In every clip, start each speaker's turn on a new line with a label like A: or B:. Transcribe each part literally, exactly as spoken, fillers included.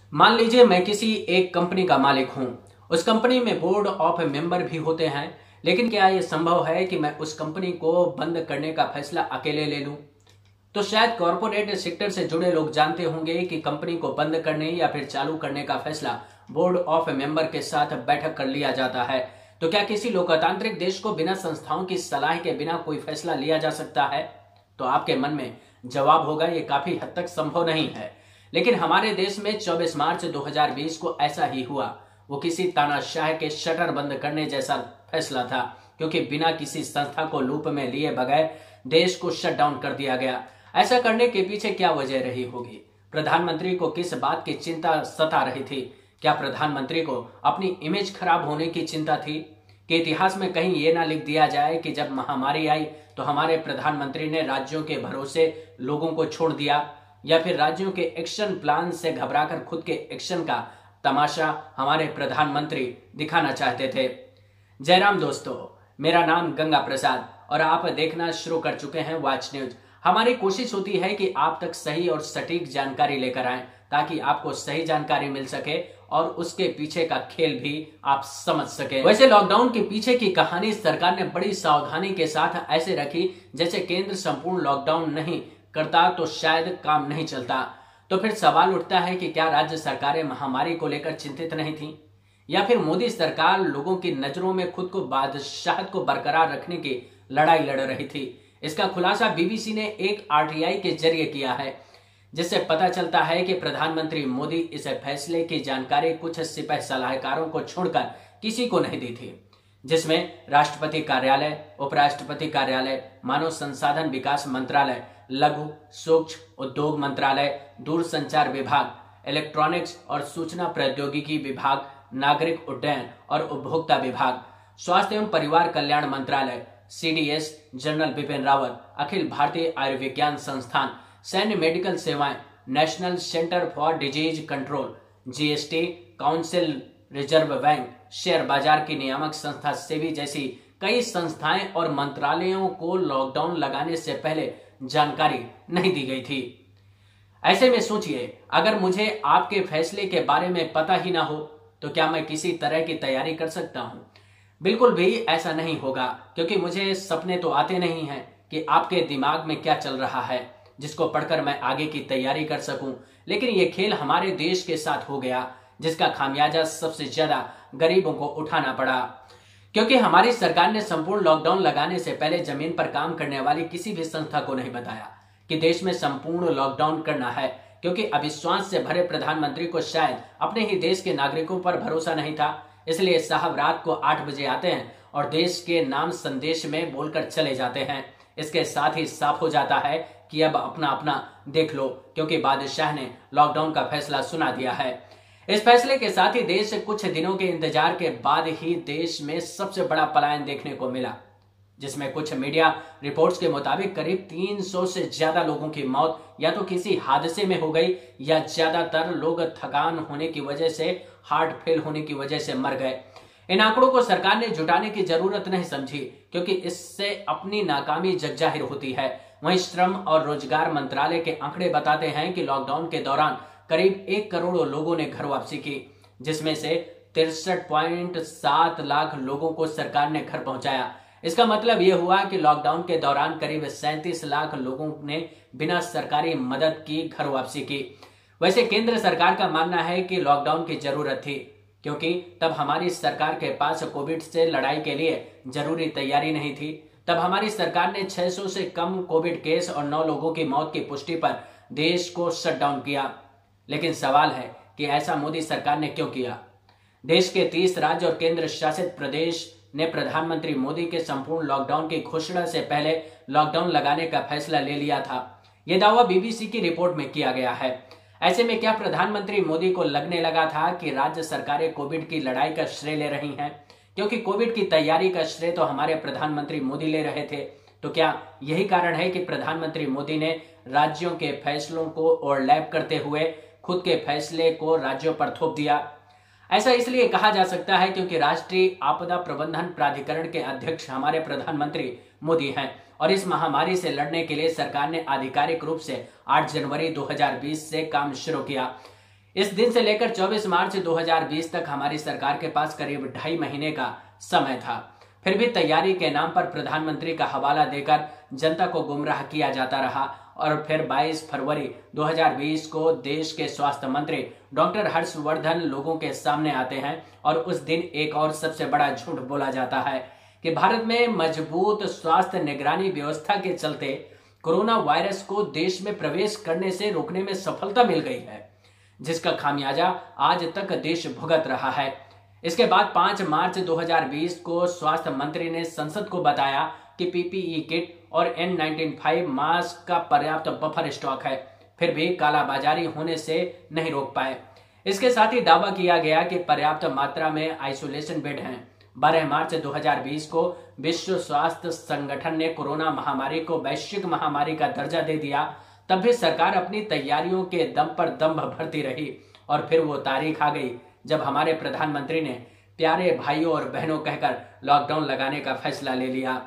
A: मान लीजिए मैं किसी एक कंपनी का मालिक हूं। उस कंपनी में बोर्ड ऑफ मेंबर भी होते हैं, लेकिन क्या यह संभव है कि मैं उस कंपनी को बंद करने का फैसला अकेले ले लूं? तो शायद कॉर्पोरेट सेक्टर से जुड़े लोग जानते होंगे कि कंपनी को बंद करने या फिर चालू करने का फैसला बोर्ड ऑफ मेंबर के साथ बैठक कर लिया जाता है। तो क्या किसी लोकतांत्रिक देश को बिना संस्थाओं की सलाह के बिना कोई फैसला लिया जा सकता है? तो आपके मन में जवाब होगा, ये काफी हद तक संभव नहीं है। लेकिन हमारे देश में चौबीस मार्च दो हज़ार बीस को ऐसा ही हुआ। वो किसी तानाशाह के शटर बंद करने जैसा फैसला था, क्योंकि बिना किसी संस्था को लूप में लिए बगैर देश को शट डाउन कर दिया गया। ऐसा करने के पीछे क्या वजह रही होगी? प्रधानमंत्री को किस बात की चिंता सता रही थी? क्या प्रधानमंत्री को अपनी इमेज खराब होने की चिंता थी कि इतिहास में कहीं ये ना लिख दिया जाए कि जब महामारी आई तो हमारे प्रधानमंत्री ने राज्यों के भरोसे लोगों को छोड़ दिया, या फिर राज्यों के एक्शन प्लान से घबराकर खुद के एक्शन का तमाशा हमारे प्रधानमंत्री दिखाना चाहते थे। जयराम दोस्तों, मेरा नाम गंगा प्रसाद और आप देखना शुरू कर चुके हैं वॉच न्यूज। हमारी कोशिश होती है कि आप तक सही और सटीक जानकारी लेकर आएं, ताकि आपको सही जानकारी मिल सके और उसके पीछे का खेल भी आप समझ सके। वैसे लॉकडाउन के पीछे की कहानी सरकार ने बड़ी सावधानी के साथ ऐसे रखी जैसे केंद्र संपूर्ण लॉकडाउन नहीं करता तो शायद काम नहीं चलता। तो फिर सवाल उठता है कि क्या राज्य सरकारें महामारी को लेकर चिंतित नहीं थीं, या फिर मोदी सरकार लोगों की नजरों में खुद को बादशाहत को बरकरार रखने की लड़ाई लड़ रही थी? इसका खुलासा बीबीसी ने एक आरटीआई के जरिए किया है, जिससे पता चलता है कि प्रधानमंत्री मोदी इस फैसले की जानकारी कुछ सिपह सलाहकारों को छोड़कर किसी को नहीं दी थी, जिसमें राष्ट्रपति कार्यालय, उपराष्ट्रपति कार्यालय, मानव संसाधन विकास मंत्रालय, लघु सूक्ष्म उद्योग मंत्रालय, दूरसंचार विभाग, इलेक्ट्रॉनिक्स और सूचना प्रौद्योगिकी विभाग, नागरिक उड्डयन और उपभोक्ता विभाग, स्वास्थ्य एवं परिवार कल्याण मंत्रालय, सीडीएस, जनरल बिपिन रावत, अखिल भारतीय आयुर्विज्ञान संस्थान, सैन्य मेडिकल सेवाएं, National Centre for Disease Control, GST, council, Reserve Bank, share बाजार की नियामक संस्था सेबी जैसी कई संस्थाएं और मंत्रालयों को लॉकडाउन लगाने से पहले जानकारी नहीं दी गई थी। ऐसे में सोचिए, अगर मुझे आपके फैसले के बारे में पता ही ना हो तो क्या मैं किसी तरह की तैयारी कर सकता हूं? बिल्कुल भी ऐसा नहीं होगा, क्योंकि मुझे सपने तो आते नहीं हैं कि आपके दिमाग में क्या चल रहा है जिसको पढ़कर मैं आगे की तैयारी कर सकूं। लेकिन यह खेल हमारे देश के साथ हो गया, जिसका खामियाजा सबसे ज्यादा गरीबों को उठाना पड़ा, क्योंकि हमारी सरकार ने संपूर्ण लॉकडाउन लगाने से पहले जमीन पर काम करने वाली किसी भी संस्था को नहीं बताया कि देश में संपूर्ण लॉकडाउन करना है, क्योंकि अविश्वास से भरे प्रधानमंत्री को शायद अपने ही देश के नागरिकों पर भरोसा नहीं था। इसलिए साहब रात को आठ बजे आते हैं और देश के नाम संदेश में बोलकर चले जाते हैं। इसके साथ ही साफ हो जाता है कि अब अपना अपना देख लो, क्योंकि बादशाह ने लॉकडाउन का फैसला सुना दिया है। इस फैसले के साथ ही देश कुछ दिनों के इंतजार के बाद ही देश में सबसे बड़ा पलायन देखने को मिला, जिसमें कुछ मीडिया रिपोर्ट्स के मुताबिक करीब तीन सौ से ज्यादा लोगों की मौत या तो किसी हादसे में हो गई, या ज्यादातर लोग थकान होने की वजह से, हार्ट फेल होने की वजह से मर गए। इन आंकड़ों को सरकार ने जुटाने की जरूरत नहीं समझी, क्योंकि इससे अपनी नाकामी जगजाहिर होती है। वहीं श्रम और रोजगार मंत्रालय के आंकड़े बताते हैं कि लॉकडाउन के दौरान करीब एक करोड़ लोगों ने घर वापसी की, जिसमें से तिरसठ पॉइंट सात लाख लोगों को सरकार ने घर पहुंचाया। इसका मतलब यह हुआ कि लॉकडाउन के दौरान करीब सैंतीस लाख लोगों ने बिना सरकारी मदद की घर वापसी की। वैसे केंद्र सरकार का मानना है कि लॉकडाउन की जरूरत थी, क्योंकि तब हमारी सरकार के पास कोविड से लड़ाई के लिए जरूरी तैयारी नहीं थी। तब हमारी सरकार ने छह सौ से कम कोविड केस और नौ लोगों की मौत की पुष्टि पर देश को शट डाउन किया। लेकिन सवाल है कि ऐसा मोदी सरकार ने क्यों किया? देश के तीस राज्य और केंद्र शासित प्रदेश ने प्रधानमंत्री मोदी के संपूर्ण लॉकडाउन की घोषणा से पहले लॉकडाउन लगाने का फैसला ले लिया था। यह दावा बीबीसी की रिपोर्ट में किया गया है। ऐसे में क्या प्रधानमंत्री मोदी को लगने लगा था कि राज्य सरकारें कोविड की लड़ाई का श्रेय ले रही हैं, क्योंकि कोविड की तैयारी का श्रेय तो हमारे प्रधानमंत्री मोदी ले रहे थे? तो क्या यही कारण है कि प्रधानमंत्री मोदी ने राज्यों के फैसलों को ओवरलैप करते हुए खुद के फैसले को राज्यों पर थोप दिया? ऐसा इसलिए कहा जा सकता है क्योंकि राष्ट्रीय आपदा प्रबंधन प्राधिकरण के अध्यक्ष हमारे प्रधानमंत्री मोदी हैं और इस महामारी से लड़ने के लिए सरकार ने आधिकारिक रूप से आठ जनवरी दो हज़ार बीस से काम शुरू किया। इस दिन से लेकर चौबीस मार्च दो हज़ार बीस तक हमारी सरकार के पास करीब ढाई महीने का समय था। फिर भी तैयारी के नाम पर प्रधानमंत्री का हवाला देकर जनता को गुमराह किया जाता रहा और फिर बाईस फरवरी दो हज़ार बीस को देश के स्वास्थ्य मंत्री डॉक्टर हर्षवर्धन लोगों के सामने आते हैं और उस दिन एक और सबसे बड़ा झूठ बोला जाता है कि भारत में मजबूत स्वास्थ्य निगरानी व्यवस्था के चलते कोरोना वायरस को देश में प्रवेश करने से रोकने में सफलता मिल गई है, जिसका खामियाजा आज तक देश भुगत रहा है। इसके बाद पांच मार्च दो हज़ार बीस को स्वास्थ्य मंत्री ने संसद को बताया कि पीपीई किट और एन नाइंटी फाइव मास्क का पर्याप्त बफर स्टॉक है, फिर भी कालाबाजारी होने से नहीं रोक पाए। इसके साथ ही दावा किया गया कि पर्याप्त मात्रा में आइसोलेशन बेड हैं। बारह मार्च दो हज़ार बीस को विश्व स्वास्थ्य संगठन ने कोरोना महामारी को वैश्विक महामारी का दर्जा दे दिया। तब भी सरकार अपनी तैयारियों के दम पर दम भरती रही और फिर वो तारीख आ गई जब हमारे प्रधानमंत्री ने प्यारे भाइयों और बहनों कहकर लॉकडाउन लगाने का फैसला ले लिया।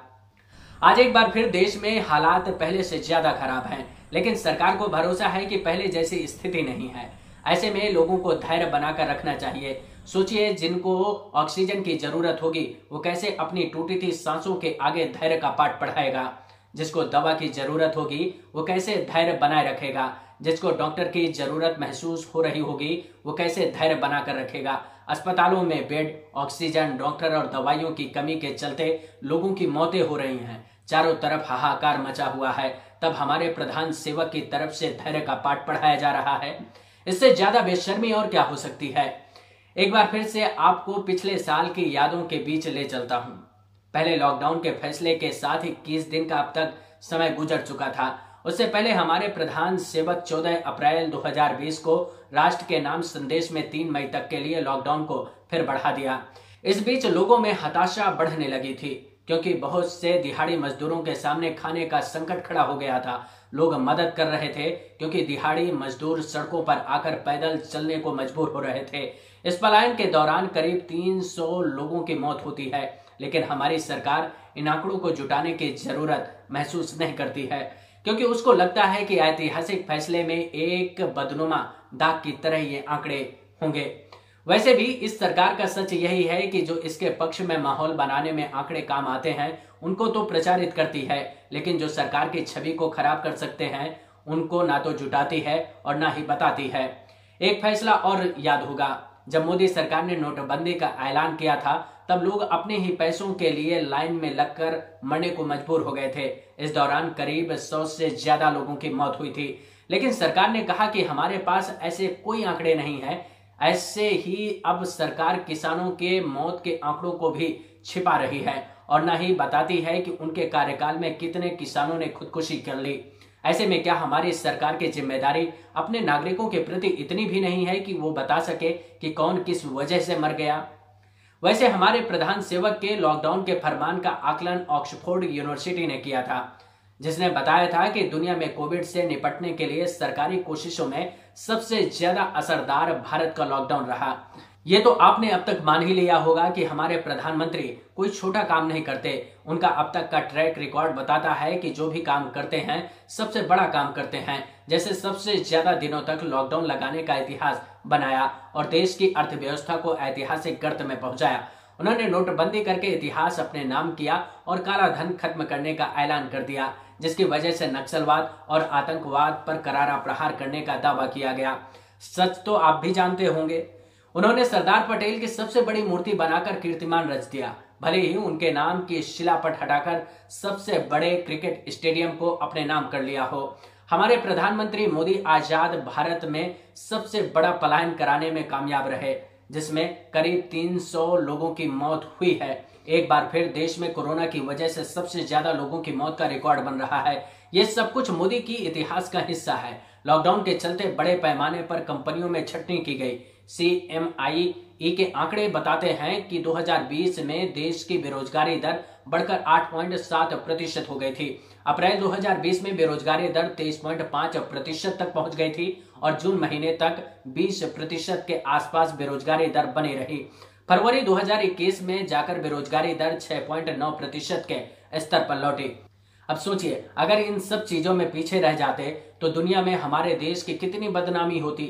A: आज एक बार फिर देश में हालात पहले से ज्यादा खराब हैं, लेकिन सरकार को भरोसा है कि पहले जैसी स्थिति नहीं है। ऐसे में लोगों को धैर्य बनाकर रखना चाहिए। सोचिए, जिनको ऑक्सीजन की जरूरत होगी वो कैसे अपनी टूटी थी सांसों के आगे धैर्य का पाठ पढ़ाएगा। जिसको दवा की जरूरत होगी वो कैसे धैर्य बनाए रखेगा। जिसको डॉक्टर की जरूरत महसूस हो रही होगी वो कैसे धैर्य बनाकर रखेगा। अस्पतालों में बेड, ऑक्सीजन, डॉक्टर और दवाइयों की कमी के चलते लोगों की मौतें हो रही हैं। चारों तरफ हाहाकार मचा हुआ है, तब हमारे प्रधान सेवक की तरफ से धैर्य का पाठ पढ़ाया जा रहा है। इससे ज्यादा बेशर्मी और क्या हो सकती है। एक बार फिर से आपको पिछले साल की यादों के बीच ले चलता हूं। पहले लॉकडाउन के फैसले के साथ इक्कीस दिन का अब तक समय गुजर चुका था। उससे पहले हमारे प्रधान सेवक चौदह अप्रैल दो हज़ार बीस को राष्ट्र के नाम संदेश में तीन मई तक के लिए लॉकडाउन को फिर बढ़ा दिया। इस बीच लोगों में हताशा बढ़ने लगी थी, क्योंकि बहुत से दिहाड़ी मजदूरों के सामने खाने का संकट खड़ा हो गया था। लोग मदद कर रहे थे क्योंकि दिहाड़ी मजदूर सड़कों पर आकर पैदल चलने को मजबूर हो रहे थे। इस पलायन के दौरान करीब तीन सौ लोगों की मौत होती है, लेकिन हमारी सरकार इन आंकड़ों को जुटाने की जरूरत महसूस नहीं करती है, क्योंकि उसको लगता है कि ऐतिहासिक फैसले में एक बदनुमा दाग की तरह ये आंकड़े होंगे। वैसे भी इस सरकार का सच यही है कि जो इसके पक्ष में माहौल बनाने में आंकड़े काम आते हैं उनको तो प्रचारित करती है, लेकिन जो सरकार की छवि को खराब कर सकते हैं उनको ना तो जुटाती है और ना ही बताती है। एक फैसला और याद होगा, जब मोदी सरकार ने नोटबंदी का ऐलान किया था तब लोग अपने ही पैसों के लिए लाइन में लगकर मरने को मजबूर हो गए थे। इस दौरान करीब सौ से ज्यादा लोगों की मौत हुई थी, लेकिन सरकार ने कहा कि हमारे पास ऐसे कोई आंकड़े नहीं है। ऐसे ही अब सरकार किसानों के मौत के आंकड़ों को भी छिपा रही है और न ही बताती है कि उनके कार्यकाल में कितने किसानों ने खुदकुशी कर ली। ऐसे में क्या हमारी सरकार की जिम्मेदारी अपने नागरिकों के प्रति इतनी भी नहीं है कि वो बता सके कि कौन किस वजह से मर गया। वैसे हमारे प्रधान सेवक के लॉकडाउन के फरमान का आकलन ऑक्सफोर्ड यूनिवर्सिटी ने किया था, जिसने बताया था कि दुनिया में कोविड से निपटने के लिए सरकारी कोशिशों में सबसे ज्यादा असरदार भारत का लॉकडाउन रहा। ये तो आपने अब तक मान ही लिया होगा कि हमारे प्रधानमंत्री कोई छोटा काम नहीं करते। उनका अब तक का ट्रैक रिकॉर्ड बताता है कि जो भी काम करते हैं सबसे बड़ा काम करते हैं। जैसे सबसे ज्यादा दिनों तक लॉकडाउन लगाने का इतिहास बनाया और देश की अर्थव्यवस्था को ऐतिहासिक गर्त में पहुंचाया। उन्होंने नोटबंदी करके इतिहास अपने नाम किया और काला धन खत्म करने का ऐलान कर दिया, जिसकी वजह से नक्सलवाद और आतंकवाद पर करारा प्रहार करने का दावा किया गया। सच तो आप भी जानते होंगे, उन्होंने सरदार पटेल की सबसे बड़ी मूर्ति बनाकर कीर्तिमान रच दिया। भले ही उनके नाम की शिलापट हटाकर सबसे बड़े क्रिकेट स्टेडियम को अपने नाम कर लिया हो। हमारे प्रधानमंत्री मोदी आजाद भारत में सबसे बड़ा पलायन कराने में कामयाब रहे, जिसमें करीब तीन सौ लोगों की मौत हुई है। एक बार फिर देश में कोरोना की वजह से सबसे ज्यादा लोगों की मौत का रिकॉर्ड बन रहा है। ये सब कुछ मोदी की इतिहास का हिस्सा है। लॉकडाउन के चलते बड़े पैमाने पर कंपनियों में छटनी की गई। सी एम आई ई के आंकड़े बताते हैं कि दो हज़ार बीस में देश की बेरोजगारी दर बढ़कर आठ पॉइंट सात प्रतिशत हो गई थी। अप्रैल दो हज़ार बीस में बेरोजगारी दर तेईस पॉइंट पाँच प्रतिशत तक पहुंच गई थी और जून महीने तक बीस प्रतिशत के आसपास बेरोजगारी दर बनी रही। फरवरी दो हज़ार इक्कीस में जाकर बेरोजगारी दर छह पॉइंट नौ प्रतिशत के स्तर पर लौटी। अब सोचिए, अगर इन सब चीजों में पीछे रह जाते तो दुनिया में हमारे देश की कितनी बदनामी होती।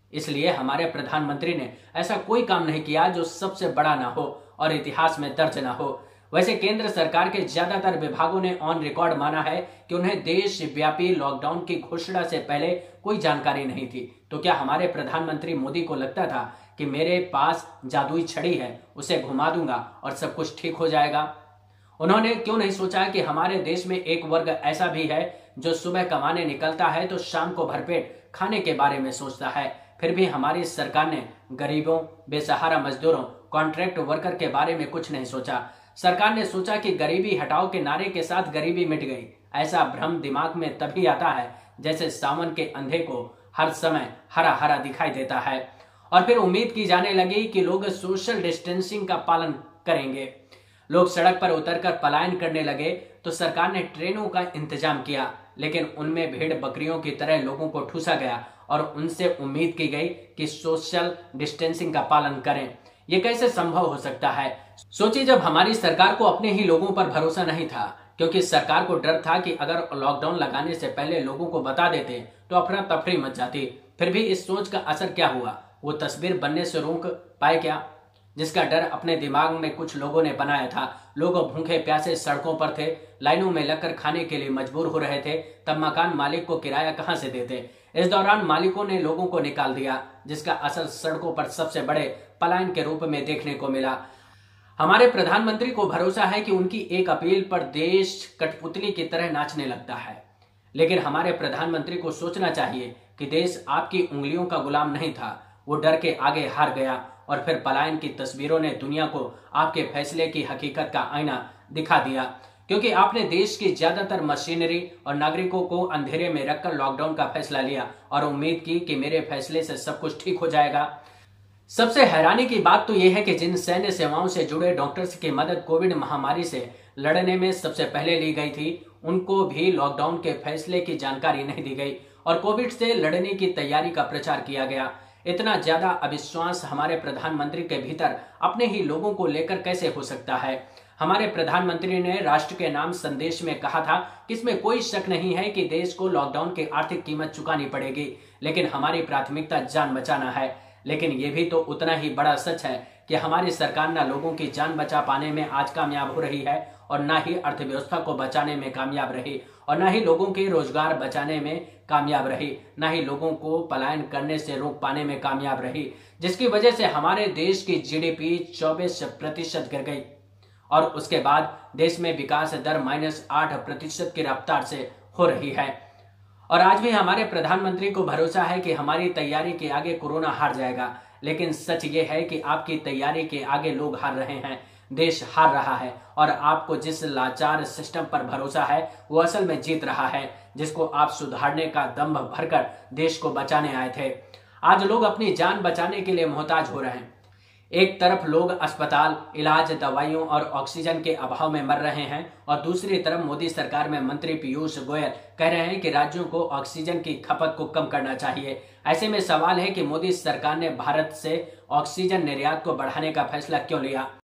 A: इसलिए हमारे प्रधानमंत्री ने ऐसा कोई काम नहीं किया जो सबसे बड़ा ना हो और इतिहास में दर्ज ना हो। वैसे केंद्र सरकार के ज्यादातर विभागों ने ऑन रिकॉर्ड माना है कि उन्हें देशव्यापी लॉकडाउन की घोषणा से पहले कोई जानकारी नहीं थी। तो क्या हमारे प्रधानमंत्री मोदी को लगता था कि मेरे पास जादुई छड़ी है, उसे घुमा दूंगा और सब कुछ ठीक हो जाएगा? उन्होंने क्यों नहीं सोचा कि हमारे देश में एक वर्ग ऐसा भी है जो सुबह कमाने निकलता है तो शाम को भरपेट खाने के बारे में सोचता है। फिर भी हमारी सरकार ने गरीबों, बेसहारा मजदूरों, कॉन्ट्रैक्ट वर्कर के बारे में कुछ नहीं सोचा। सरकार ने सोचा कि गरीबी हटाओ के नारे के साथ गरीबी मिट गई। ऐसा भ्रम दिमाग में तभी आता है जैसे सावन के अंधे को हर समय हरा हरा दिखाई देता है और फिर उम्मीद की जाने लगी कि लोग सोशल डिस्टेंसिंग का पालन करेंगे। लोग सड़क पर उतरकर पलायन करने लगे तो सरकार ने ट्रेनों का इंतजाम किया, लेकिन उनमें भेड़ बकरियों की तरह लोगों को ठूसा गया और उनसे उम्मीद की गई कि सोशल डिस्टेंसिंग का पालन करें। ये कैसे संभव हो सकता है? सोचिए, जब हमारी सरकार को अपने ही लोगों पर भरोसा नहीं था, क्योंकि सरकार को डर था कि अगर लॉकडाउन लगाने से पहले लोगों को बता देते तो अफरा तफरी मच जाती। फिर भी इस सोच का असर क्या हुआ? वो तस्वीर बनने से रोक पाए क्या? जिसका डर अपने दिमाग में कुछ लोगों ने बनाया था। लोग भूखे प्यासे सड़कों पर थे, लाइनों में लगकर खाने के लिए मजबूर हो रहे थे। तब मकान मालिक को किराया कहां से देते? इस दौरान मालिकों ने लोगों को निकाल दिया, जिसका असर सड़कों पर सबसे बड़े पलायन के रूप में देखने को मिला। हमारे प्रधानमंत्री को भरोसा है कि उनकी एक अपील पर देश कठपुतली की तरह नाचने लगता है, लेकिन हमारे प्रधानमंत्री को सोचना चाहिए कि देश आपकी उंगलियों का गुलाम नहीं था। वो डर के आगे हार गया और फिर पलायन की तस्वीरों ने दुनिया को आपके फैसले की हकीकत का आईना दिखा दिया, क्योंकि आपने देश की ज्यादातर मशीनरी और नागरिकों को अंधेरे में रखकर लॉकडाउन का फैसला लिया और उम्मीद की कि मेरे फैसले से सब कुछ ठीक हो जाएगा। सबसे हैरानी की बात तो यह है कि जिन सैन्य सेवाओं से जुड़े डॉक्टर्स की मदद कोविड महामारी से लड़ने में सबसे पहले ली गई थी, उनको भी लॉकडाउन के फैसले की जानकारी नहीं दी गई और कोविड से लड़ने की तैयारी का प्रचार किया गया। इतना ज्यादा अविश्वास हमारे प्रधानमंत्री के भीतर अपने ही लोगों को लेकर कैसे हो सकता है? हमारे प्रधानमंत्री ने राष्ट्र के नाम संदेश में कहा था कि इसमें कोई शक नहीं है कि देश को लॉकडाउन की आर्थिक कीमत चुकानी पड़ेगी, लेकिन हमारी प्राथमिकता जान बचाना है। लेकिन यह भी तो उतना ही बड़ा सच है कि हमारी सरकार न लोगों की जान बचा पाने में आज कामयाब हो रही है और न ही अर्थव्यवस्था को बचाने में कामयाब रही और न ही लोगों के रोजगार बचाने में कामयाब रही, न ही लोगों को पलायन करने से रोक पाने में कामयाब रही, जिसकी वजह से हमारे देश की जीडीपी चौबीस प्रतिशत गिर गई और उसके बाद देश में विकास दर माइनस आठ प्रतिशत की रफ्तार से हो रही है। और आज भी हमारे प्रधानमंत्री को भरोसा है कि हमारी तैयारी के आगे कोरोना हार जाएगा, लेकिन सच ये है कि आपकी तैयारी के आगे लोग हार रहे हैं, देश हार रहा है और आपको जिस लाचार सिस्टम पर भरोसा है वो असल में जीत रहा है, जिसको आप सुधारने का दम भरकर देश को बचाने आए थे। आज लोग अपनी जान बचाने के लिए मोहताज हो रहे हैं। एक तरफ लोग अस्पताल, इलाज, दवाइयों और ऑक्सीजन के अभाव में मर रहे हैं और दूसरी तरफ मोदी सरकार में मंत्री पीयूष गोयल कह रहे हैं कि राज्यों को ऑक्सीजन की खपत को कम करना चाहिए। ऐसे में सवाल है कि मोदी सरकार ने भारत से ऑक्सीजन निर्यात को बढ़ाने का फैसला क्यों लिया?